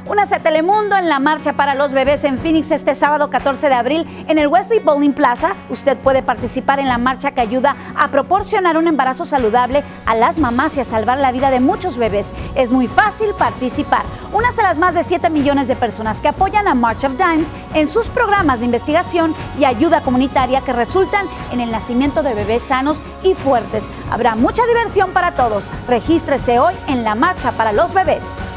Únase a Telemundo en la Marcha para los Bebés en Phoenix este sábado 14 de abril en el Wesley Bowling Plaza. Usted puede participar en la marcha que ayuda a proporcionar un embarazo saludable a las mamás y a salvar la vida de muchos bebés. Es muy fácil participar. Únase a las más de 7 millones de personas que apoyan a March of Dimes en sus programas de investigación y ayuda comunitaria que resultan en el nacimiento de bebés sanos y fuertes. Habrá mucha diversión para todos. Regístrese hoy en la Marcha para los Bebés.